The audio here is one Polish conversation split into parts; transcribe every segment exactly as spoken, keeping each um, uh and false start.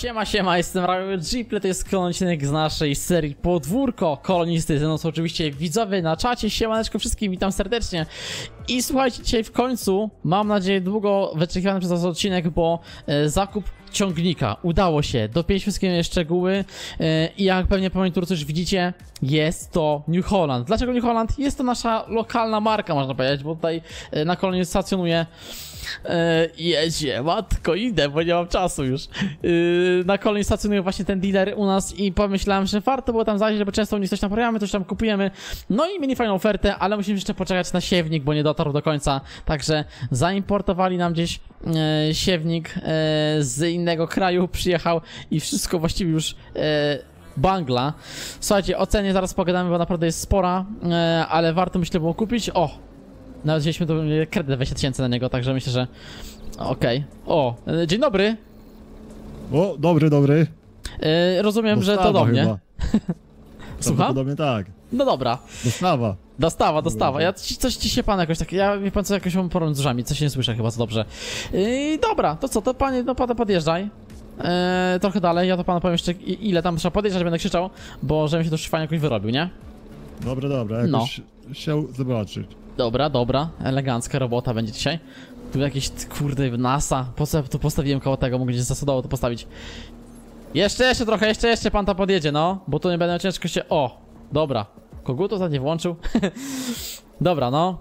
Siema, siema, jestem Rajo Jeeple, to jest kolejny odcinek z naszej serii Podwórko Kolonisty. Ze mną są oczywiście widzowie na czacie, siemaneczko wszystkim, witam serdecznie. I słuchajcie, dzisiaj w końcu, mam nadzieję długo wyczekiwany przez nas odcinek, bo e, zakup ciągnika udało się. Dopięliśmy wszystkie szczegóły e, i jak pewnie po monitorze już widzicie, jest to New Holland. Dlaczego New Holland? Jest to nasza lokalna marka, można powiedzieć, bo tutaj e, na kolonie stacjonuje. Yy, jedzie, matko, idę, bo nie mam czasu już. Yy, na kolonie stacjonuje właśnie ten dealer u nas i pomyślałem, że warto było tam zajrzeć, bo często u nich coś tam porabiamy, coś tam kupujemy. No i mieli fajną ofertę, ale musimy jeszcze poczekać na siewnik, bo nie dotarł do końca. Także zaimportowali nam gdzieś yy, siewnik yy, z innego kraju, przyjechał i wszystko właściwie już... Yy, bangla. Słuchajcie, o cenie zaraz pogadamy, bo naprawdę jest spora, yy, ale warto myślę było kupić. O! Nawet wzięliśmy tu kredyt dwadzieścia tysięcy na niego, także myślę, że... Okej. Okay. O, dzień dobry. O, dobry, dobry. Yy, rozumiem, Dostawa że to do mnie. Słucham? Do mnie tak. No dobra. Dostawa. Dostawa, dostawa. Ja ci, coś ci się pan jakoś tak... Ja wie pan co, jakoś mam problem z uszami, coś nie słyszę chyba za dobrze. Yy, dobra, to co, to panie, no pan podjeżdżaj. Yy, trochę dalej, ja to panu powiem jeszcze ile tam trzeba podjeżdżać, będę krzyczał, bo żebym się to już fajnie jakoś wyrobił, nie? Dobra, dobra, jakoś no. się zobaczyć. Dobra, dobra, elegancka robota będzie dzisiaj. Tu jakieś, kurde, NASA, po co tu postawiłem koło tego, mogę gdzieś zasadowo to postawić. Jeszcze, jeszcze trochę, jeszcze, jeszcze pan tam podjedzie, no, bo tu nie będę ciężko się... O, dobra, kogutu to nie włączył. Dobra, no.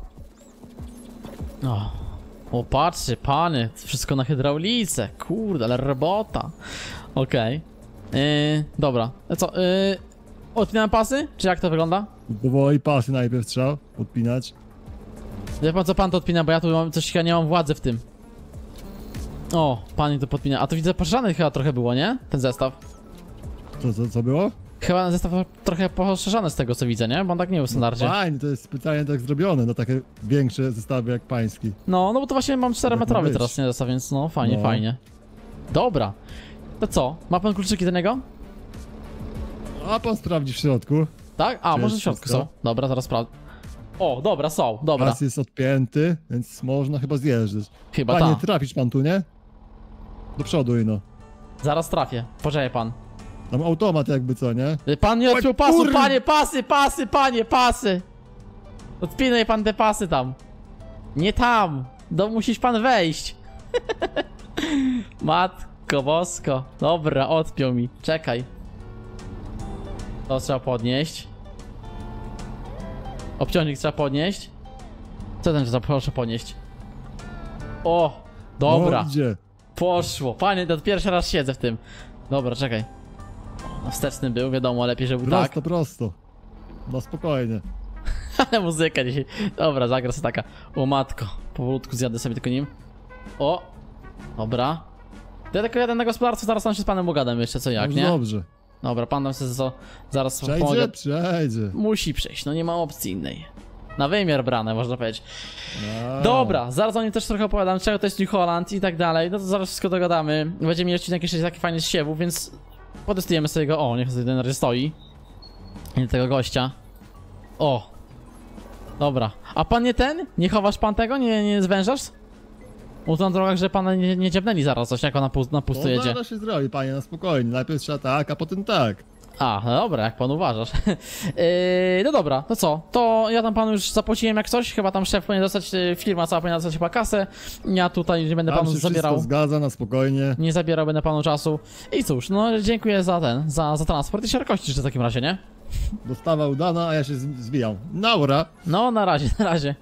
O, o, patrzcie, pany, wszystko na hydraulice, kurde, ale robota. Okej, okay. yy, dobra, co, yy, odpinałem pasy, czy jak to wygląda? Powoli pasy najpierw trzeba podpinać. Wie pan co pan to odpina, bo ja tu mam coś, ja nie mam władzy w tym. O, pani to podpina. A to widzę poszerzany chyba trochę było, nie? Ten zestaw. Co, co, co było? Chyba zestaw trochę poszerzany z tego co widzę, nie? Bo on tak nie był w standardzie. No fajnie, to jest specjalnie tak zrobione, no takie większe zestawy jak pański. No, no bo to właśnie mam czterometrowy tak teraz, nie zestaw, więc no fajnie, no. fajnie. Dobra. To co? Ma pan kluczyki do niego? A pan sprawdzi w środku. Tak? A, może w środku są. Dobra, zaraz sprawdzę. O, dobra, są, dobra. Pas jest odpięty, więc można chyba zjeżdżać. Chyba Panie, ta. trafisz pan tu, nie? Do przodu ino. Zaraz trafię, poczekaj pan. Tam automat jakby co, nie? Pan nie odpiął pasu, panie, pasy, pasy, panie, pasy! Odpinaj pan te pasy tam. Nie tam, do musisz pan wejść. Matko bosko. Dobra, odpiął mi, czekaj. To trzeba podnieść. Obciążnik trzeba podnieść. Co ten trzeba proszę podnieść? O, dobra. No, gdzie? Poszło. Panie, to pierwszy raz siedzę w tym. Dobra, czekaj. No, wsteczny był, wiadomo, lepiej, żeby prosto, tak. Prosto, prosto. No spokojnie. Ale muzyka dzisiaj. Dobra, zagra sobie taka. O matko. Powolutku zjadę sobie tylko nim. O. Dobra. To ja tylko jadę na gospodarstwo, zaraz tam się z panem ugadam jeszcze co jak, nie? Dobrze. Dobra, pan nam sobie co, zaraz przejdzie, pomogę. Przejdzie. Musi przejść, no nie ma opcji innej. Na wymiar brane, można powiedzieć. A. Dobra, zaraz o nim też trochę opowiadam, czego to jest New Holland i tak dalej. No to zaraz wszystko dogadamy. Będziemy mieli odcinek jeszcze taki fajny z siewu, więc potestujemy sobie go. O, niech sobie ten razie stoi. I tego gościa. O. Dobra. A pan nie ten? Nie chowasz pan tego? Nie, nie zwężasz? Bo tu na drogach, że pana nie, nie dziabnęli zaraz coś, jak on na, pust, na pusto jedzie. No się zrobi, panie, na spokojnie. Najpierw trzeba tak, a potem tak. A, no dobra, jak pan uważasz. yy, no dobra, to co? To ja tam panu już zapłaciłem jak coś, chyba tam szef powinien dostać, firma cała powinna dostać chyba kasę. Ja tutaj nie będę tam panu się zabierał. Zgadza, na spokojnie. Nie zabierał będę panu czasu. I cóż, no dziękuję za ten, za, za transport i szerokości w takim razie, nie? Dostawa udana, a ja się zwijam. Naura. No, na razie, na razie.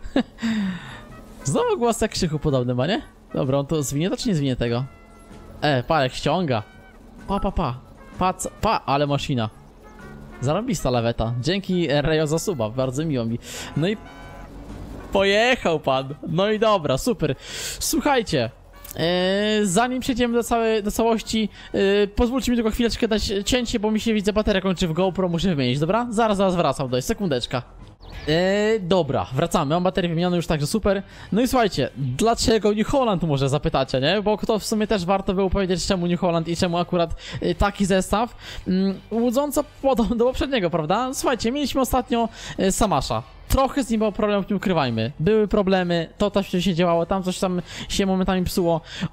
Znowu głos jak Krzychu podobny ma, nie? Dobra, on to zwinie to czy nie zwinie tego? E, pa, jak ściąga. Pa, pa, pa. Pa, pa, ale maszyna. Zarobista laweta. Dzięki Rejo za suba, bardzo miło mi. No i... Pojechał pan. No i dobra, super. Słuchajcie. Yy, zanim przejdziemy do, całej, do całości, yy, pozwólcie mi tylko chwileczkę dać cięcie, bo mi się widzę bateria kończy w GoPro, muszę wymienić, dobra? Zaraz, zaraz wracam, daj, sekundeczka. Eee, dobra, wracamy, mam baterię wymienioną już, także super. No i słuchajcie, dlaczego New Holland może zapytacie, nie? Bo to w sumie też warto było powiedzieć, czemu New Holland i czemu akurat y, taki zestaw. Mm, łudząco podobny do poprzedniego, prawda? Słuchajcie, mieliśmy ostatnio y, Samasza. Trochę z nim było problemów, nie ukrywajmy. Były problemy, to też się działało, tam coś tam się momentami psuło.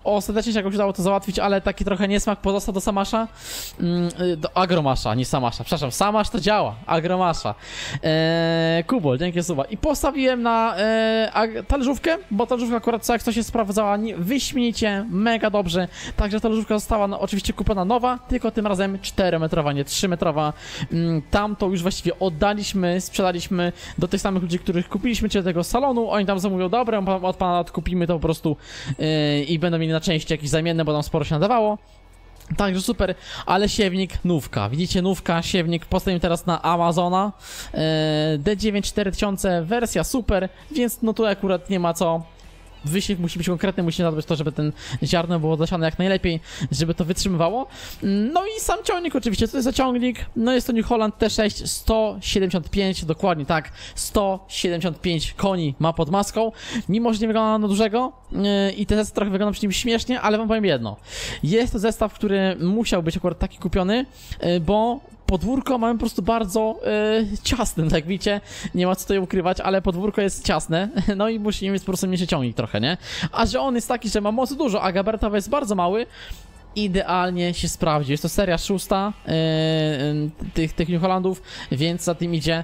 Ostatecznie się jakoś udało to załatwić, ale taki trochę niesmak pozostał do Samasza. Mm, do Agromasza, nie Samasza. Przepraszam, Samasz to działa. Agromasza. Eee, Kubol, dzięki suba. I postawiłem na e, talerzówkę, bo talerzówka akurat co jak to się sprawdzała wyśmienicie, mega dobrze. Także talerzówka została no, oczywiście kupiona nowa, tylko tym razem czterometrowa, nie trzymetrowa. Mm, tam to już właściwie oddaliśmy, sprzedaliśmy do tych samych ludzi, których kupiliśmy, czyli do tego salonu. Oni tam zamówią, dobra, od pana odkupimy to po prostu yy, i będą mieli na części jakieś zamienne, bo nam sporo się nadawało. Także super, ale siewnik nówka, widzicie nówka, siewnik, postawimy teraz na Amazona, yy, D dziewięć cztery tysiące, wersja super, więc no tu akurat nie ma co. Wysiew musi być konkretny, musi zadbać to, żeby ten ziarno było zasiane jak najlepiej, żeby to wytrzymywało. No i sam ciągnik oczywiście, co to jest za ciągnik? No jest to New Holland T sześć sto siedemdziesiąt pięć, dokładnie tak, sto siedemdziesiąt pięć koni ma pod maską, mimo że nie wygląda na dużego yy, i ten zestaw trochę wygląda przy nim śmiesznie, ale wam powiem jedno, jest to zestaw, który musiał być akurat taki kupiony, yy, bo podwórko mamy po prostu bardzo yy, ciasne, tak jak widzicie, nie ma co tutaj ukrywać, ale podwórko jest ciasne, no i musimy mieć po prostu mniejszy ciągnik trochę, nie? A że on jest taki, że ma mocy dużo, a gabarytowy jest bardzo mały, idealnie się sprawdzi. Jest to seria szósta yy, yy, tych, tych New Hollandów, więc za tym idzie,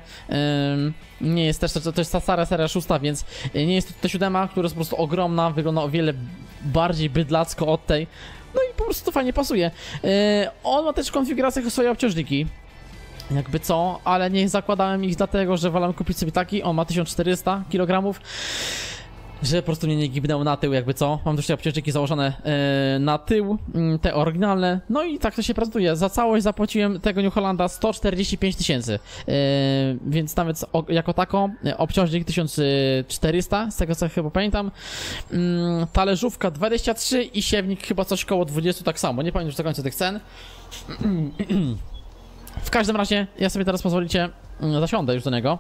yy, nie jest też, to, to jest ta stara seria szósta, więc nie jest to T siedem, która jest po prostu ogromna, wygląda o wiele bardziej bydlacko od tej. No i po prostu to fajnie pasuje. Yy, on ma też w konfiguracjach swoje obciążniki. Jakby co, ale nie zakładałem ich dlatego, że wolałem kupić sobie taki. On ma tysiąc czterysta kilogramów. Że po prostu mnie nie gibnęło na tył, jakby co. Mam też te obciążniki założone yy, na tył, yy, te oryginalne. No i tak to się prezentuje. Za całość zapłaciłem tego New Hollanda sto czterdzieści pięć tysięcy. Yy, więc nawet o, jako tako yy, obciążnik tysiąc czterysta, z tego co chyba pamiętam. Yy, talerzówka dwadzieścia trzy i siewnik chyba coś koło dwadzieścia tak samo. Nie pamiętam już do końca tych cen. W każdym razie, ja sobie teraz pozwolicie, yy, zasiądę już do niego.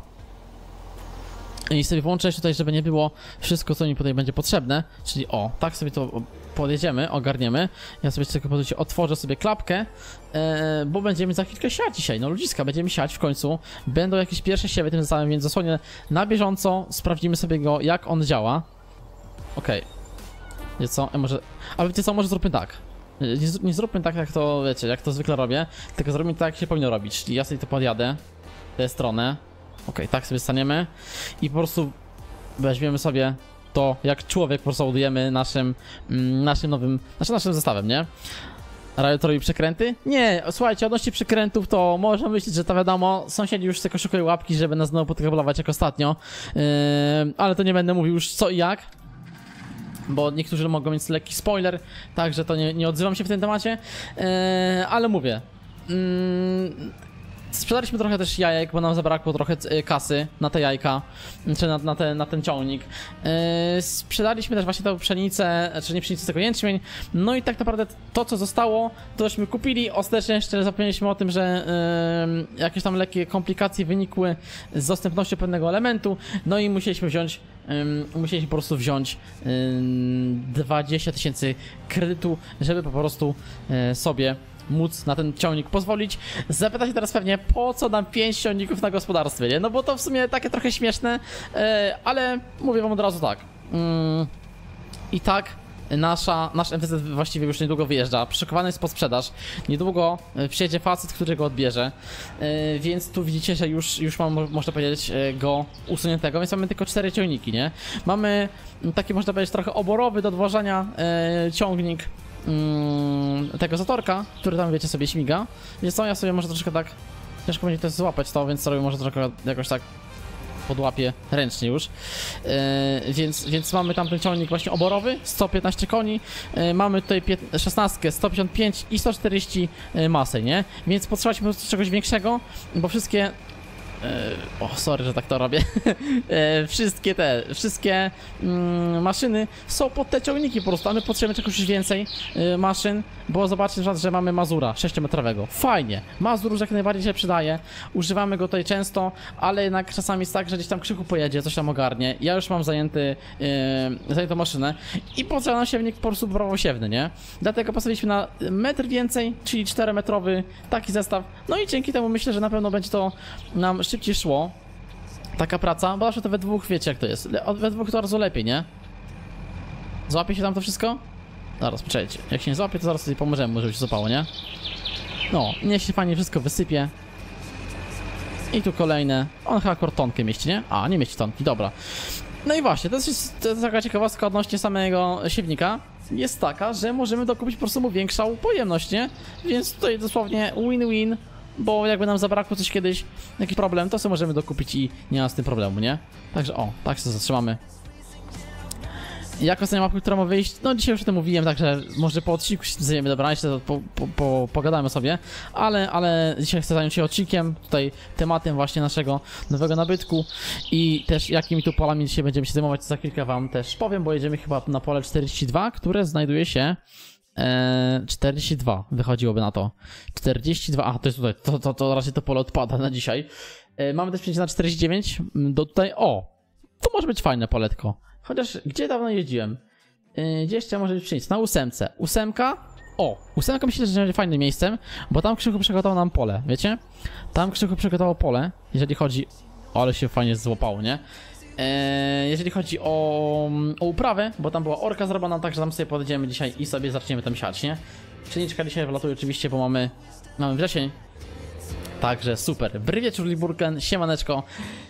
I sobie włączę tutaj, żeby nie było wszystko, co mi tutaj będzie potrzebne. Czyli o, tak sobie to podjedziemy, ogarniemy. Ja sobie tylko pozwolicie, otworzę sobie klapkę, e, bo będziemy za chwilkę siać dzisiaj. No ludziska, będziemy siać w końcu. Będą jakieś pierwsze siewy tym zestawem, więc zasłonię na bieżąco. Sprawdzimy sobie go, jak on działa. Okej. Okay. Wiecie co? Ja może... A wiecie co? Może zróbmy tak. Nie, nie zróbmy tak, jak to, wiecie, jak to zwykle robię. Tylko zrobimy tak, jak się powinno robić. Czyli ja sobie to podjadę w tę stronę. Ok, tak sobie staniemy i po prostu weźmiemy sobie to, jak człowiek po prostu ładujemy naszym, mm, naszym nowym, znaczy naszym zestawem, nie? Radiatorowi przekręty? Nie, słuchajcie, odnośnie przekrętów to można myśleć, że to wiadomo, sąsiedzi już tylko szukają łapki, żeby nas znowu podkablować jak ostatnio, yy, ale to nie będę mówił już co i jak. Bo niektórzy mogą mieć lekki spoiler, także to nie, nie odzywam się w tym temacie, yy, ale mówię. Yy, Sprzedaliśmy trochę też jajek, bo nam zabrakło trochę kasy na te jajka, czy na, na, te, na ten ciągnik. Yy, sprzedaliśmy też właśnie tę pszenicę, czy nie pszenicę, tylko jęczmień. No i tak naprawdę to, co zostało, to żeśmy kupili. Ostatecznie jeszcze zapomnieliśmy o tym, że yy, jakieś tam lekkie komplikacje wynikły z dostępnością pewnego elementu. No i musieliśmy wziąć, yy, musieliśmy po prostu wziąć yy, dwadzieścia tysięcy kredytu, żeby po prostu yy, sobie móc na ten ciągnik pozwolić. Zapytacie teraz pewnie, po co nam pięć ciągników na gospodarstwie, nie? No bo to w sumie takie trochę śmieszne, yy, ale mówię wam od razu tak. Yy, I tak nasza, nasz M T Z właściwie już niedługo wyjeżdża, przykowany jest po sprzedaż. Niedługo przyjedzie facet, który go odbierze, yy, więc tu widzicie, że już, już mam, można powiedzieć, yy, go usuniętego, więc mamy tylko cztery ciągniki, nie? Mamy taki, można powiedzieć, trochę oborowy do odwożenia yy, ciągnik Mm, tego zatorka, który tam, wiecie, sobie śmiga. Więc co, ja sobie może troszkę tak, ciężko będzie to złapać to, więc sobie może troszkę jakoś tak podłapię ręcznie już. Yy, więc, więc mamy tam ten ciągnik właśnie oborowy, sto piętnaście koni, yy, mamy tutaj szesnastkę, sto pięćdziesiąt pięć i sto czterdzieści masy, nie? Więc potrzebowaliśmy po prostu czegoś większego, bo wszystkie... O, sorry, że tak to robię. Wszystkie te, wszystkie mm, maszyny są pod te ciągniki po prostu, a my potrzebujemy czegoś już więcej y, maszyn, bo zobaczcie, że mamy Mazura sześciometrowego. Fajnie, Mazur już jak najbardziej się przydaje, używamy go tutaj często, ale jednak czasami jest tak, że gdzieś tam krzyku pojedzie, coś tam ogarnie. Ja już mam zajęty, y, zajętą maszynę i potrzeba nam siewnik po prostu prawosiewny, nie? Dlatego postawiliśmy na metr więcej, czyli czterometrowy taki zestaw, no i dzięki temu myślę, że na pewno będzie to nam szybciej szło taka praca, bo zawsze to we dwóch, wiecie jak to jest, we dwóch to bardzo lepiej, nie? Złapie się tam to wszystko? Zaraz, poczekajcie. Jak się nie złapie, to zaraz sobie pomożemy, żeby się złapało, nie? No, niech się fajnie wszystko wysypie. I tu kolejne. On chyba kortonkę mieści, nie? A, nie mieści tonki, dobra. No i właśnie, to jest, to jest taka ciekawostka odnośnie samego siewnika. Jest taka, że możemy dokupić po prostu mu większą pojemność, nie? Więc tutaj dosłownie win-win. Bo jakby nam zabrakło coś kiedyś, jakiś problem, to sobie możemy dokupić i nie ma z tym problemu, nie? Także o, tak się zatrzymamy. Jak ostatnia mapka, która ma wyjść? No dzisiaj już o tym mówiłem, także może po odcinku się zajmiemy, dobra, jeszcze to po, po, po, pogadamy sobie. Ale, ale dzisiaj chcę zająć się odcinkiem, tutaj tematem właśnie naszego nowego nabytku. I też jakimi tu polami dzisiaj będziemy się zajmować, to za chwilkę wam też powiem, bo jedziemy chyba na pole czterdzieści dwa, które znajduje się... Eee, czterdzieści dwa wychodziłoby na to. czterdzieści dwa, a to jest tutaj, to, to, to raczej to pole odpada na dzisiaj. Eee, mamy też przejście na czterdzieści dziewięć. Do tutaj, o! To może być fajne poletko. Chociaż gdzie dawno jeździłem? Eee, gdzie jeszcze może być przyjść? Na ósemce. Ósemka? O! Ósemka myślę, że będzie fajnym miejscem, bo tam Krzychu przygotował nam pole, wiecie? Tam Krzychu przygotował pole, jeżeli chodzi... O, ale się fajnie złapało, nie? Eee, jeżeli chodzi o, o uprawę, bo tam była orka zrobiona, także tam sobie podejdziemy dzisiaj i sobie zaczniemy tam siać, nie? Pszeniczka dzisiaj wylatuje oczywiście, bo mamy, mamy wrzesień. Także super. Dobry wieczór, Liburken, siemaneczko.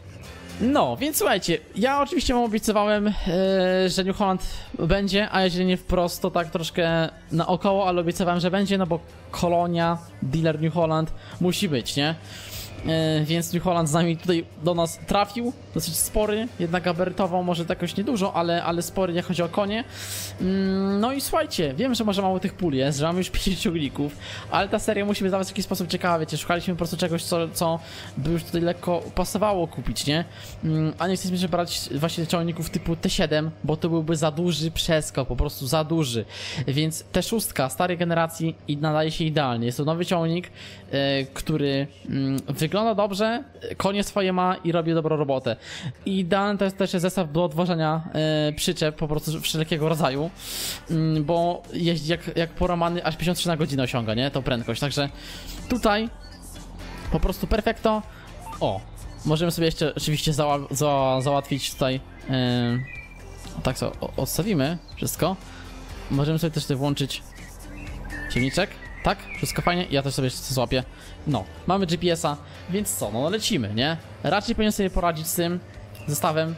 No, więc słuchajcie, ja oczywiście wam obiecywałem, yy, że New Holland będzie, a jeżeli nie wprost, to tak troszkę naokoło, ale obiecywałem, że będzie, no bo kolonia, dealer New Holland musi być, nie? Yy, więc New Holland z nami tutaj do nas trafił, dosyć spory, jednak gabarytowo może to jakoś niedużo, ale, ale spory, jak chodzi o konie. Yy, no i słuchajcie, wiem, że może mało tych pól jest, że mamy już pięć ciągników, ale ta seria musi być w jakiś sposób ciekawa, wiecie, szukaliśmy po prostu czegoś, co, co by już tutaj lekko pasowało kupić, nie? Yy, a nie chcemy brać właśnie ciągników typu T siedem, bo to byłby za duży przeskok, po prostu za duży, więc T sześć starej generacji i nadaje się idealnie, jest to nowy ciągnik, yy, który yy, wygląda dobrze, konie swoje ma i robi dobrą robotę. I idealny to jest też zestaw do odwożenia e, przyczep po prostu wszelkiego rodzaju, mm, bo jeździ jak, jak poramany, aż pięćdziesiąt trzy na godzinę osiąga, nie? Tą prędkość, także tutaj po prostu perfekto. O, możemy sobie jeszcze oczywiście za, za, załatwić tutaj, e, tak co, odstawimy wszystko. Możemy sobie też tutaj włączyć ciemniczek. Tak? Wszystko fajnie? Ja też sobie jeszcze złapię. No, mamy G P S-a, więc co? No lecimy, nie? Raczej powinien sobie poradzić z tym zestawem.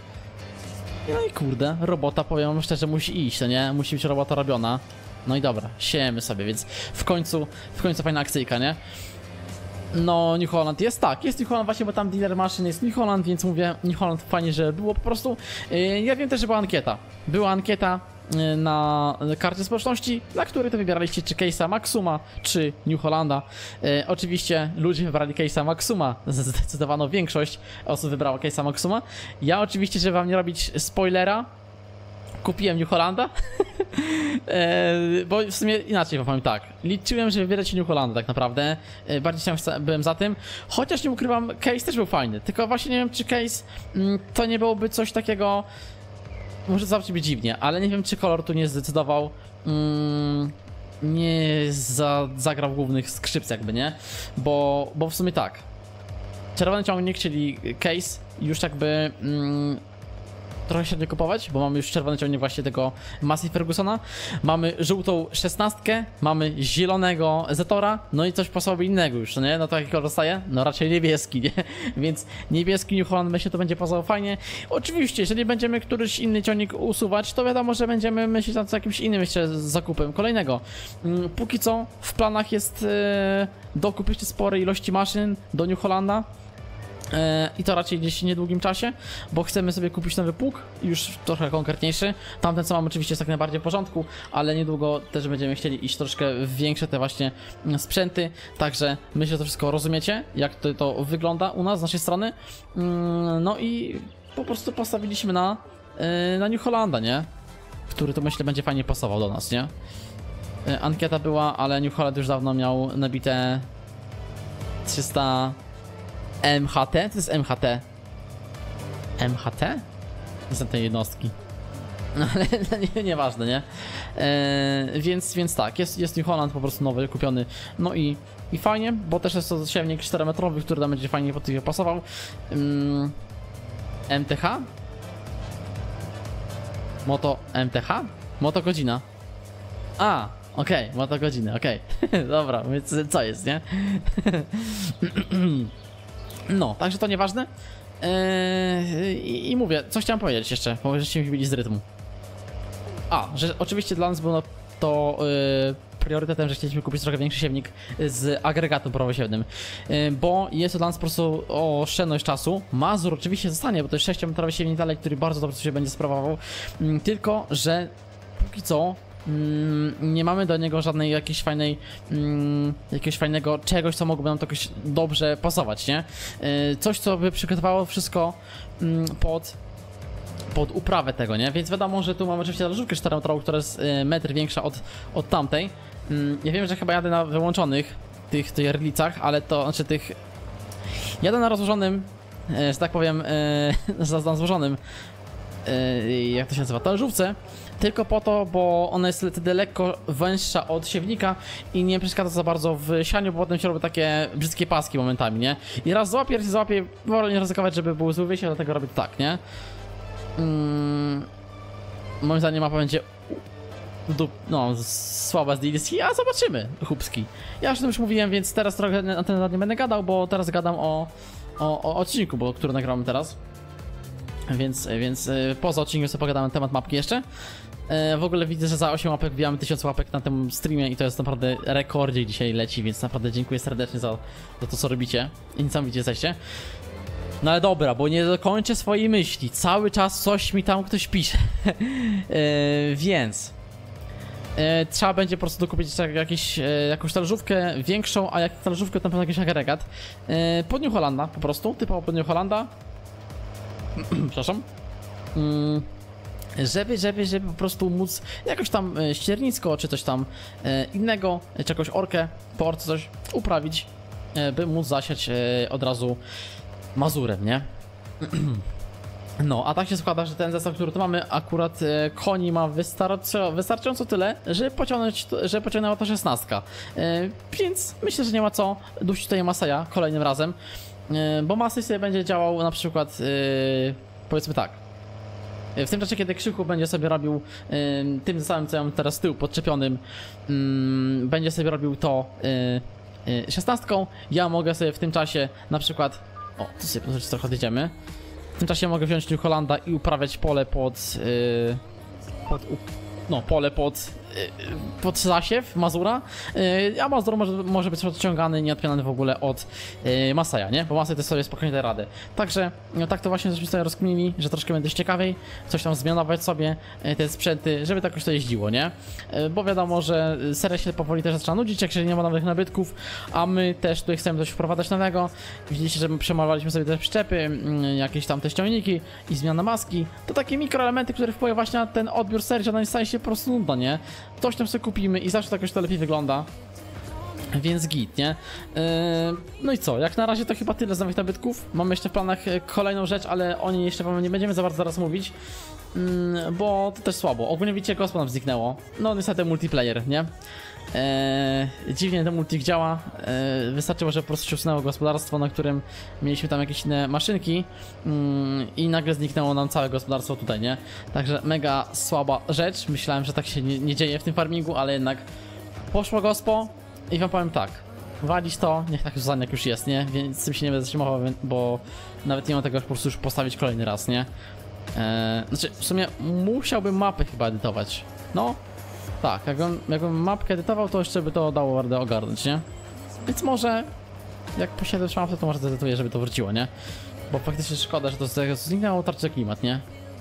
No i kurde, robota, powiem wam szczerze, musi iść, to nie? Musi być robota robiona. No i dobra, siejemy sobie, więc w końcu, w końcu fajna akcyjka, nie? No, New Holland jest tak, jest New Holland właśnie, bo tam dealer maszyn jest New Holland, więc mówię, New Holland fajnie, że było po prostu. Yy, ja wiem też, że była ankieta. Była ankieta na karcie społeczności, na której to wybieraliście czy case'a Maxuma, czy New Hollanda. E, oczywiście ludzie wybrali case'a Maxuma, zdecydowano większość osób wybrała case'a Maxuma. Ja oczywiście, żeby wam nie robić spoilera, kupiłem New Hollanda, e, bo w sumie inaczej powiem tak, liczyłem, że wybieracie New Hollanda tak naprawdę, e, bardziej byłem za tym, chociaż nie ukrywam, case też był fajny, tylko właśnie nie wiem, czy case m, to nie byłoby coś takiego. Może zabrzmi dziwnie, ale nie wiem, czy kolor tu nie zdecydował, mm, nie za, zagrał w głównych skrzypcach jakby, nie? Bo, bo w sumie tak, czerwony ciągnik, czyli case, już jakby mm, trochę średnio kupować, bo mamy już czerwony ciągnik właśnie tego Massey Fergusona, mamy żółtą szesnastkę, mamy zielonego Zetora, no i coś pasowałoby innego już, nie? No to jaki kolor zostaje? No raczej niebieski, nie? Więc niebieski New Holland, myślę, to będzie pasował fajnie. Oczywiście, jeżeli będziemy któryś inny ciągnik usuwać, to wiadomo, że będziemy myśleć nad jakimś innym jeszcze zakupem kolejnego. Póki co w planach jest yy, dokup jeszcze sporej ilości maszyn do New Hollanda. I to raczej gdzieś w niedługim czasie, bo chcemy sobie kupić nowy pług, już trochę konkretniejszy. Tamten co mamy oczywiście jest tak najbardziej w porządku, ale niedługo też będziemy chcieli iść troszkę w większe te właśnie sprzęty. Także myślę, że to wszystko rozumiecie, jak to, to wygląda u nas z naszej strony. No i po prostu postawiliśmy na, na New Hollanda, nie? Który to myślę będzie fajnie pasował do nas, nie? Ankieta była, ale New Holland już dawno miał nabite trzysta M H T? To jest M H T. M H T? To są te jednostki. No ale nie, nieważne, nie? Eee, więc, więc tak, jest, jest New Holland po prostu nowy, kupiony. No i, i fajnie, bo też jest to siewnik czterometrowy, który tam będzie fajnie pod tych pasował. Um, M T H? Moto M T H? Moto godzina. A, okej, okay, ma to godziny, okej. Okay. Dobra, więc co jest, nie? No, także to nieważne. Eee, i, I mówię, co chciałem powiedzieć jeszcze, bo żeście mi wybili z rytmu. A, że oczywiście dla nas było to yy, priorytetem, że chcieliśmy kupić trochę większy siewnik z agregatem prawosiewnym, yy, bo jest to dla nas po prostu oszczędność czasu. Mazur oczywiście zostanie, bo to jest sześciometrowy siewnik dalej, który bardzo dobrze się będzie sprawował, yy, tylko że póki co Mm, nie mamy do niego żadnej jakiejś fajnej, mm, jakiegoś fajnego czegoś, co mogłoby nam to jakoś dobrze pasować, nie? Yy, coś, co by przygotowało wszystko mm, pod, pod uprawę tego, nie? Więc wiadomo, że tu mamy oczywiście talerzówkę czterometrową, która jest yy, metr większa od, od tamtej. Yy, ja wiem, że chyba jadę na wyłączonych tych, tych rlicach, ale to, znaczy tych... Jadę na rozłożonym, yy, że tak powiem, yy, na złożonym, yy, jak to się nazywa, talerzówce. Tylko po to, bo ona jest wtedy lekko węższa od siewnika i nie przeszkadza za bardzo w sianiu, bo potem się robi takie brzydkie paski momentami, nie? I raz złapię, raz złapię, wolę nie ryzykować, żeby był zły wyjście, dlatego robię to tak, nie? Mm, moim zdaniem mapa będzie no, słaba z D L C, a zobaczymy, chłopski. Ja już o tym już mówiłem, więc teraz trochę na ten temat nie będę gadał, bo teraz gadam o, o, o odcinku, bo, który nagramy teraz. Więc, więc poza odcinkiem sobie pogadamy na temat mapki jeszcze. W ogóle widzę, że za osiem łapek wbijamy tysiąc łapek na tym streamie i to jest naprawdę rekordzie dzisiaj leci, więc naprawdę dziękuję serdecznie za, za to, co robicie i niesamowicie jesteście. No ale dobra, bo nie dokończę swojej myśli, cały czas coś mi tam ktoś pisze. yy, więc yy, trzeba będzie po prostu dokupić jakieś, yy, jakąś talerzówkę większą, a jak talerzówkę to na pewno jakiś agregat. Yy, pod New Hollanda po prostu, typowo pod New Hollanda. Przepraszam. Mm, żeby, żeby, żeby po prostu móc jakoś tam e, ściernisko, czy coś tam e, innego, czy jakąś orkę, port, coś uprawić, e, by móc zasiać e, od razu Mazurem, nie? No, a tak się składa, że ten zestaw, który tu mamy, akurat e, koni ma wystarczy, wystarczająco tyle, żeby pociągnąć, żeby pociągnęła to szesnastka. E, więc myślę, że nie ma co dusić tutaj Masaja kolejnym razem. Bo Masy sobie będzie działał na przykład, yy, powiedzmy tak, w tym czasie, kiedy Krzyku będzie sobie robił yy, tym samym, co ja mam teraz z tyłu podczepionym, yy, będzie sobie robił to yy, yy, szesnastką, ja mogę sobie w tym czasie na przykład, o, tu sobie trochę odjedziemy, w tym czasie mogę wziąć New Hollanda i uprawiać pole pod, yy, pod no, pole pod, pod zasiew Mazura, a Mazur może, może być odciągany, nie odpinany w ogóle od Masaja, nie? Bo Masaj to sobie spokojnie da radę. Także no, tak to właśnie żeśmy sobie rozkminili, że troszkę będzie ciekawiej, coś tam zmianować sobie, te sprzęty, żeby tak jakoś to jeździło, nie? Bo wiadomo, że seria się powoli też zaczyna nudzić, jak się nie ma nowych nabytków, a my też tutaj chcemy coś wprowadzać nowego. Widzieliście, że my przemalowaliśmy sobie te przyczepy, jakieś tam te ściągniki i zmiana maski. To takie mikroelementy, które wpływają właśnie na ten odbiór serii, że ona staje się po prostu nudna, nie? Coś tam sobie kupimy i zawsze to jakoś to lepiej wygląda. Więc git, nie? Yy, no i co? Jak na razie to chyba tyle z nowych nabytków. Mamy jeszcze w planach kolejną rzecz, ale o niej jeszcze wam nie będziemy za bardzo zaraz mówić. Yy, bo to też słabo. Ogólnie widzicie, gospo nam zniknęło. No niestety multiplayer, nie? Yy, dziwnie ten multik działa. Yy, wystarczyło, że po prostu się usunęło gospodarstwo, na którym mieliśmy tam jakieś inne maszynki yy, i nagle zniknęło nam całe gospodarstwo tutaj, nie? Także mega słaba rzecz. Myślałem, że tak się nie, nie dzieje w tym farmingu, ale jednak poszło gospo i wam powiem tak. Walić to, niech tak Zuzan jak już jest, nie? Więc z tym się nie będę zatrzymywał, bo nawet nie mam tego po prostu już postawić kolejny raz, nie? Yy, znaczy w sumie musiałbym mapy chyba edytować. No. Tak, jakbym, jakbym mapkę edytował, to jeszcze by to dało radę ogarnąć, nie? Więc może, jak posiedzę w mapę, to może zedytuję, żeby to wróciło, nie? Bo faktycznie szkoda, że to zniknęło, tarczy klimat, nie?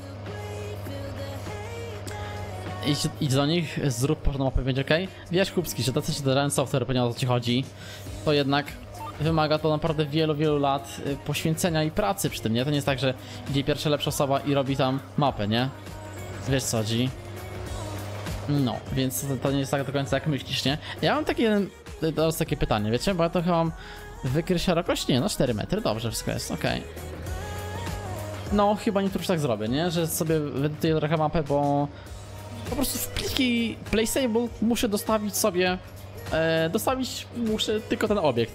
Idź, idź do nich, zrób porządną mapę, będzie ok. Wiesz, Kubski, że tacy się dodają software, pewnie o co ci chodzi, to jednak wymaga to naprawdę wielu, wielu lat poświęcenia i pracy przy tym, nie? To nie jest tak, że idzie pierwsza lepsza osoba i robi tam mapę, nie? Wiesz co chodzi? No, więc to, to nie jest tak do końca jak myślisz, nie? Ja mam takie, to jest takie pytanie, wiecie, bo ja to chyba mam wykryć szerokość? Nie, no cztery metry, dobrze, wszystko jest, okej. Okay. No, chyba nie już tak zrobię, nie? Że sobie wyedytuję trochę mapę, bo po prostu w pliki placeable muszę dostawić sobie, e, dostawić muszę tylko ten obiekt, nie?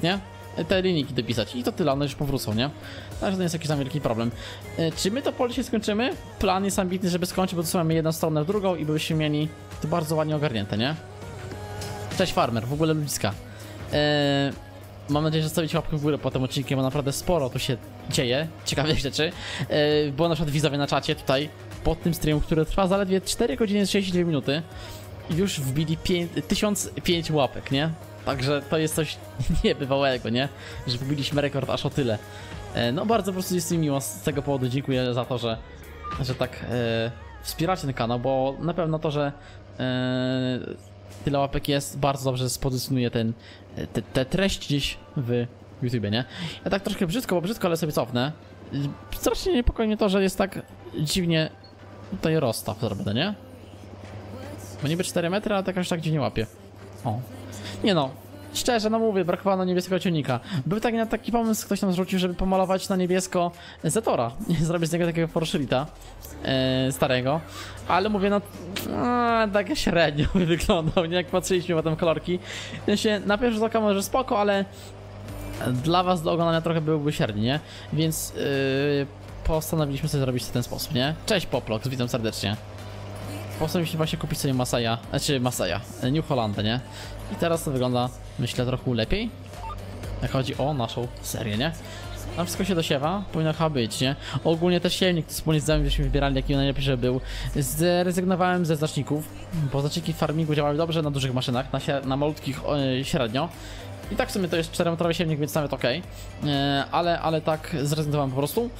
te linijki dopisać i to tyle, one już powrócą, nie? Także to jest jakiś tam wielki problem. E, czy my to pole się skończymy? Plan jest ambitny, żeby skończyć, bo tu mamy jedną stronę w drugą i byśmy mieli to bardzo ładnie ogarnięte, nie? Cześć farmer, w ogóle ludziska. E, mam nadzieję, że zostawicie łapkę w górę po tym odcinku, bo naprawdę sporo tu się dzieje, ciekawych rzeczy. E, było na przykład widzowie na czacie tutaj, pod tym streamem, który trwa zaledwie cztery godziny trzydzieści dwie minuty. Już wbili tysiąc pięć łapek, nie? Także to jest coś niebywałego, nie? Że wbiliśmy rekord aż o tyle. E, no bardzo po prostu jest mi miło z tego powodu. Dziękuję za to, że, że tak e, wspieracie ten kanał, bo na pewno to, że e, tyle łapek jest, bardzo dobrze spozycjonuje ten, te, te treść gdzieś w YouTubie, nie? Ja tak troszkę brzydko, bo brzydko, ale sobie cofnę. Strasznie niepokoi mnie to, że jest tak dziwnie tutaj rozstaw zrobiony, nie? Bo niby cztery metry, ale tak aż tak dziwnie łapie. O. Nie no, szczerze, no mówię, brakowało niebieskiego ciunika. Był taki, taki pomysł, ktoś tam zrzucił, żeby pomalować na niebiesko Zetora. Zrobić z niego takiego Porschelita e, starego. Ale mówię, no, no tak średnio by wyglądał, nie? Jak patrzyliśmy potem kolorki. W sensie, na pierwszy rzut oka może spoko, ale dla was do oglądania trochę byłby średni, nie? Więc yy, postanowiliśmy sobie zrobić w ten sposób, nie? Cześć Poplox, witam serdecznie. Postanowiliśmy właśnie kupić sobie Masaja, znaczy Masaja, New Hollandę, nie? I teraz to wygląda, myślę, trochę lepiej, jak chodzi o naszą serię, nie? Tam wszystko się dosiewa, powinno chyba być, nie? Ogólnie też silnik, wspólnie z nami żeśmy wybierali, jaki najlepiej, żeby był. Zrezygnowałem ze znaczników, bo znaczniki w farmingu działały dobrze na dużych maszynach, na, na malutkich yy, średnio. I tak w sumie to jest czterometrowy silnik, więc nawet ok, yy, ale, ale tak zrezygnowałem po prostu.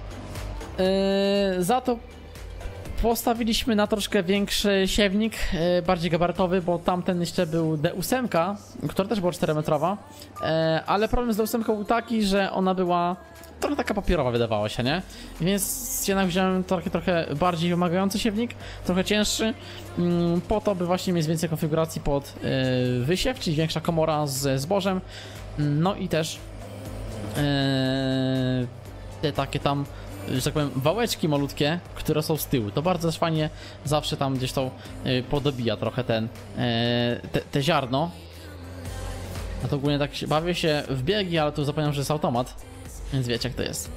Yy, za to postawiliśmy na troszkę większy siewnik, yy, bardziej gabarytowy, bo tamten jeszcze był D osiem, która też była czterometrowa, yy, ale problem z D osiem był taki, że ona była trochę taka papierowa, wydawała się, nie? Więc jednak wziąłem trochę, trochę bardziej wymagający siewnik, trochę cięższy, yy, po to, by właśnie mieć więcej konfiguracji pod yy, wysiew, czyli większa komora z zbożem, yy, no i też yy, te takie tam, że tak powiem, wałeczki malutkie, które są z tyłu. To bardzo też fajnie zawsze tam gdzieś to yy, podobija trochę ten, yy, te, te ziarno. A to ogólnie tak się, bawię się w biegi, ale tu zapomniałem, że jest automat, więc wiecie jak to jest.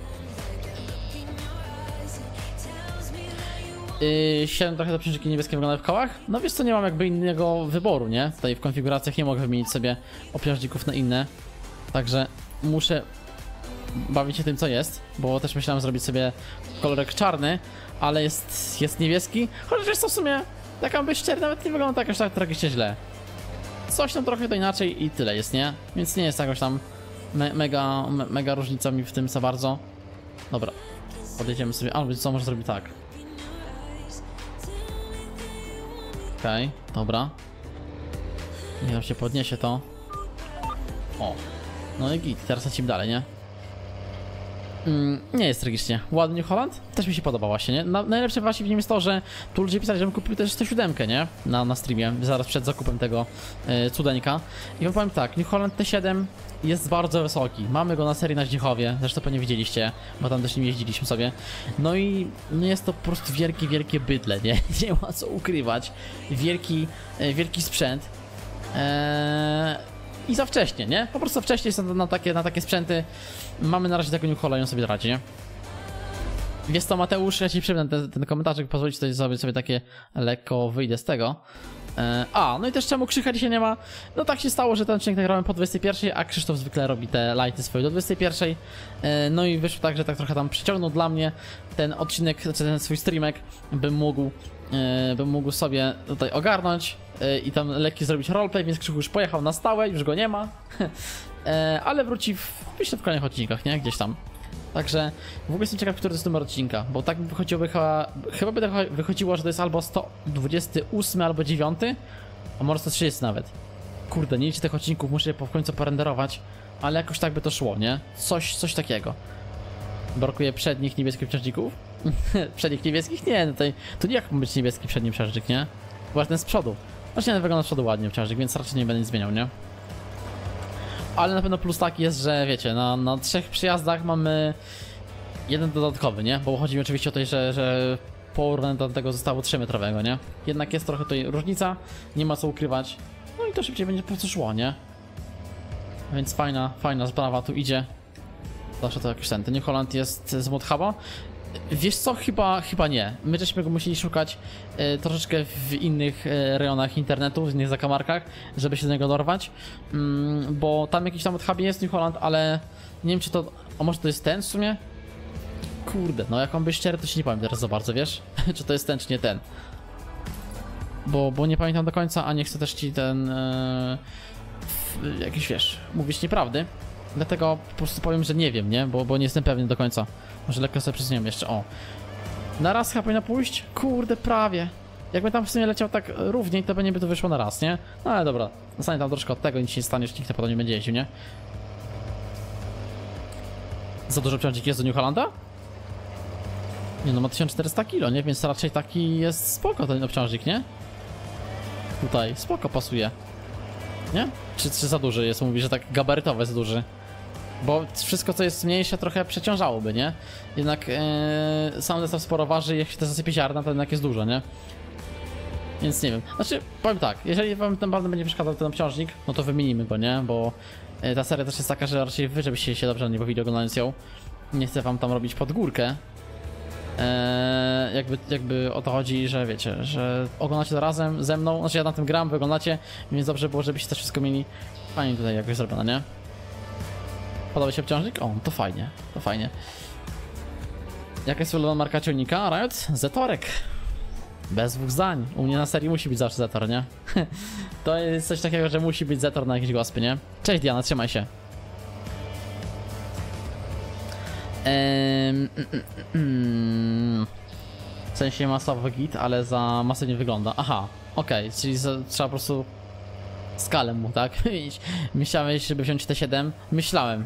Yy, siedem trochę te przyczynki niebieskie wyglądają w kołach. No wiesz co, nie mam jakby innego wyboru, nie? Tutaj w konfiguracjach nie mogę wymienić sobie obciążników na inne. Także muszę bawić się tym, co jest, bo też myślałem zrobić sobie kolorek czarny, ale jest, jest niebieski. Chociaż jest to w sumie, tak mam być szczery, nawet nie wygląda tak aż tak tragicznie źle. Coś tam trochę to inaczej i tyle jest, nie? Więc nie jest jakoś tam me mega, me mega różnica mi w tym za bardzo. Dobra, podjedziemy sobie, albo co, może zrobić tak. Okej, okay, dobra. Niech nam się podniesie to. O, no i git, teraz lecimy dalej, nie? Mm, nie jest tragicznie. Ładny New Holland? Też mi się podoba właśnie, nie? Na, najlepsze właśnie w nim jest to, że tu ludzie pisali, żebym kupił też sto siedem, nie? Na, na streamie, zaraz przed zakupem tego e, cudeńka. I wam powiem tak, New Holland T siedem jest bardzo wysoki. Mamy go na serii na Zdzichowie, zresztą pewnie widzieliście, bo tam też nim jeździliśmy sobie. No i no jest to po prostu wielkie, wielkie bydle, nie? Nie ma co ukrywać. Wielki, e, wielki sprzęt. Eee... I za wcześnie, nie? Po prostu za wcześnie są na takie, na takie sprzęty. Mamy na razie tego New Holland, on sobie radzi, nie? Jest to Mateusz, ja ci przypnę ten, ten komentarzek, pozwolić tutaj sobie, sobie takie lekko wyjdę z tego. E, a, no i też czemu Krzycha dzisiaj nie ma? No tak się stało, że ten odcinek nagrałem po dwudziestej pierwszej, a Krzysztof zwykle robi te lighty swoje do dwudziestej pierwszej. E, no i wyszło tak, że tak trochę tam przyciągnął dla mnie ten odcinek, znaczy ten swój streamek, bym mógł, e, bym mógł sobie tutaj ogarnąć e, i tam lekki zrobić roleplay, więc Krzychu już pojechał na stałe, już go nie ma. e, ale wróci w, myślę, w kolejnych odcinkach, nie? Gdzieś tam. Także w ogóle jestem ciekaw, który to jest numer odcinka, bo tak wychodziłoby chyba, chyba by tak wychodziło, że to jest albo sto dwudziesty ósmy, albo dziewiąty, a może sto trzydziesty nawet. Kurde, nie liczę tych odcinków, muszę je po w końcu porenderować, ale jakoś tak by to szło, nie? Coś, coś takiego. Brakuje przednich niebieskich przerżników? Przednich niebieskich? Nie, no tutaj, tu nie jak ma być niebieski przedni przerżnik, nie? Właśnie ten z przodu. Właśnie wygląda z przodu ładnie przerżnik, więc raczej nie będę nic zmieniał, nie? Ale na pewno plus taki jest, że wiecie, na, na trzech przyjazdach mamy jeden dodatkowy, nie? Bo chodzi mi oczywiście o to, że, że porównanie do tego zostało trzymetrowego, nie? Jednak jest trochę tutaj różnica, nie ma co ukrywać. No i to szybciej będzie po prostu szło, nie? więc fajna, fajna sprawa tu idzie. Zawsze to jakiś ten, ten New Holland jest z mod huba. Wiesz co, chyba, chyba nie. My żeśmy go musieli szukać e, troszeczkę w innych e, rejonach internetu, w innych zakamarkach, żeby się do niego dorwać. Mm, bo tam jakiś tam mod hubie jest New Holland, ale nie wiem czy to, a może to jest ten w sumie? Kurde, no jak on być szczery, to się nie powiem teraz za bardzo, wiesz? Czy to jest ten, czy nie ten. Bo, bo nie pamiętam do końca, a nie chcę też ci ten... E, w, jakiś, wiesz, mówić nieprawdy. Dlatego po prostu powiem, że nie wiem, nie? Bo, bo nie jestem pewny do końca. Może lekko sobie przyznam jeszcze, o. Na raz chyba powinno pójść? Kurde, prawie. Jakby tam w sumie leciał tak równiej, to by nie by to wyszło na raz, nie? No ale dobra, zostanie tam troszkę od tego, nic się nie stanie, że nikt na pewno nie będzie jeździł, nie? Za dużo obciążnik jest do New Hollanda? Nie no, ma tysiąc czterysta kilo, nie? Więc raczej taki jest spoko ten obciążnik, nie? Tutaj, spoko pasuje. Nie? Czy, czy za duży jest? Mówi, że tak gabarytowy jest duży. Bo wszystko co jest mniejsze trochę przeciążałoby, nie? Jednak yy, sam zestaw sporo waży i jak się to zasypie ziarna, to jednak jest dużo, nie? Więc nie wiem. Znaczy, powiem tak, jeżeli wam ten bardzo będzie przeszkadzał ten obciążnik, no to wymienimy go, nie? Bo yy, ta seria też jest taka, że raczej wy, żebyście się dobrze nie bawili oglądając ją. Nie chcę wam tam robić pod górkę. Eee, jakby, jakby o to chodzi, że wiecie, że oglądacie to razem ze mną, znaczy ja na tym gram, wy oglądacie, więc dobrze było, żebyście też wszystko mieli fajnie tutaj jakoś zrobione, nie? Podoba się obciążnik? O, to fajnie, to fajnie. Jaka jest ulubiona marka ciągnika? Riot? Zetorek. Bez dwóch zdań. U mnie na serii musi być zawsze Zetor, nie? To jest coś takiego, że musi być Zetor na jakieś gospy, nie? Cześć Diana, trzymaj się. Ehm, mm, mm, w sensie masowy git, ale za masę nie wygląda. Aha, okej, okay, czyli za, trzeba po prostu skalę mu, tak? Myślałeś, żeby wziąć T siedem? Myślałem.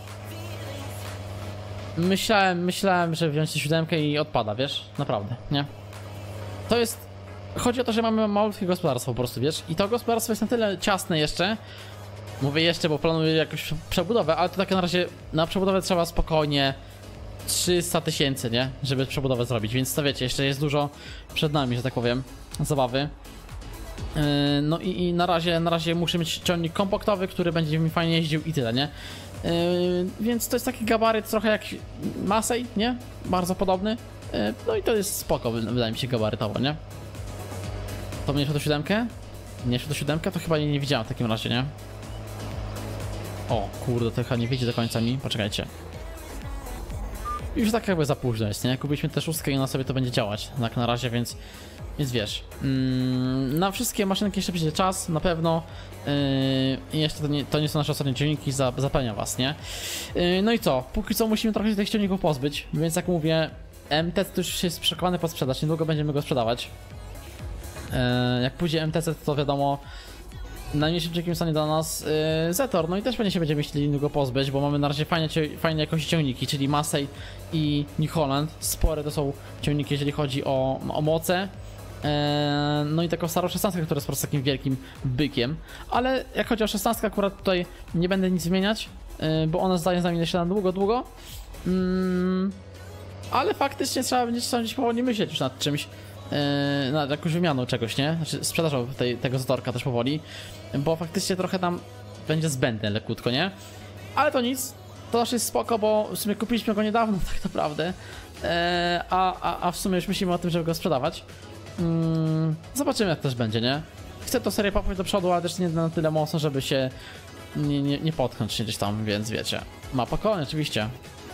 Myślałem, myślałem, żeby wziąć T siedem i odpada, wiesz? Naprawdę, nie? To jest... Chodzi o to, że mamy malutkie gospodarstwo po prostu, wiesz? I to gospodarstwo jest na tyle ciasne jeszcze. Mówię jeszcze, bo planuję jakąś przebudowę, ale to tak na razie na przebudowę trzeba spokojnie trzysta tysięcy, nie? Żeby przebudowę zrobić, więc to wiecie, jeszcze jest dużo przed nami, że tak powiem, zabawy. Yy, no i, i na razie, na razie muszę mieć ciągnik kompaktowy, który będzie mi fajnie jeździł i tyle, nie? Yy, więc to jest taki gabaryt trochę jak Massey, nie? Bardzo podobny. Yy, no i to jest spoko, wydaje mi się gabarytowo, nie? To mniejsze do siódemkę? Mniejsze do siódemkę? To chyba nie, nie widziałem w takim razie, nie? O, kurde, to chyba nie wiedzie do końca mi. Poczekajcie. Już tak jakby za późno jest, nie? Kupiliśmy też szóstkę i ona sobie to będzie działać. Tak na razie, więc... Więc wiesz. Mm, na wszystkie maszynki jeszcze przyjdzie czas, na pewno. I yy, jeszcze to nie, to nie są nasze ostatnie ciągniki, za, zapewniam was, nie? Yy, no i co? Póki co musimy trochę się tych ciągników pozbyć. Więc jak mówię, M T C to już jest przekopany pod sprzedaż. Niedługo będziemy go sprzedawać. Yy, jak pójdzie M T C, to wiadomo... Najmniejszym człowiekiem stanie dla nas yy, Zetor, no i też pewnie się będziemy chcieli go pozbyć, bo mamy na razie fajne, fajne jakości ciągniki, czyli Massey i New Holland. Spore to są ciągniki, jeżeli chodzi o, o moce. Yy, no i taką starą szesnastkę, która jest po prostu takim wielkim bykiem. Ale jak chodzi o szesnastkę, akurat tutaj nie będę nic zmieniać, yy, bo ona zdaje z nami jeszcze na długo, długo. Yy, ale faktycznie trzeba będzie gdzieś powoli myśleć już nad czymś. Yy, nad jakąś wymianą czegoś, nie? Znaczy sprzedażą tej, tego Zetorka też powoli. Bo faktycznie trochę tam będzie zbędne lekutko, nie? Ale to nic, to też jest spoko, bo w sumie kupiliśmy go niedawno tak naprawdę. Yy, a, a, a w sumie już myślimy o tym, żeby go sprzedawać. Yy, zobaczymy jak też będzie, nie? Chcę tą serię popchnąć do przodu, ale też nie na tyle mocno, żeby się nie, nie, nie potknąć się gdzieś tam, więc wiecie. Mapa koń oczywiście.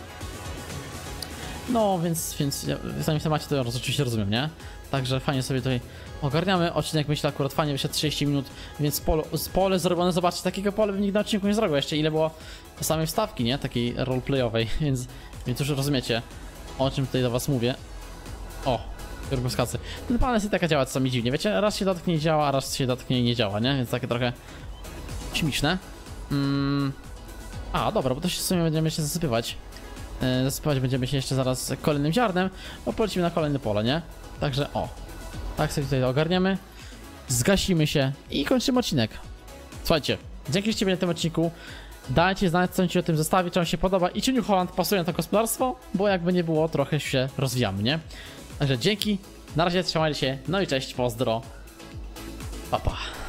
No, więc, więc zanim w temacie to oczywiście rozumiem, nie? Także fajnie sobie tutaj ogarniamy. Odcinek myślę akurat fajnie wyszedł trzydzieści minut, więc pole, pole zrobione, zobaczcie, takiego pole bym nigdy na odcinku nie zrobił. Jeszcze ile było samej wstawki, nie? Takiej roleplayowej, więc, więc już rozumiecie, o czym tutaj do was mówię. O, jorgoskacy. Ten panel jest taka działa czasami dziwnie, wiecie? Raz się dotknie i działa, a raz się dotknie i nie działa, nie? Więc takie trochę śmieszne. Mm. A, dobra, bo to się w sumie będziemy się zasypywać. Yy, zasypywać będziemy się jeszcze zaraz kolejnym ziarnem, bo polecimy na kolejne pole, nie? Także o, tak sobie tutaj ogarniamy, zgasimy się i kończymy odcinek. Słuchajcie, dzięki za ciebie na tym odcinku. Dajcie znać, co ci o tym zestawie, czy on się podoba i czy New Holland pasuje na to gospodarstwo, bo jakby nie było, trochę się rozwijamy, nie? Także dzięki, na razie trzymajcie się, no i cześć, pozdro, pa pa.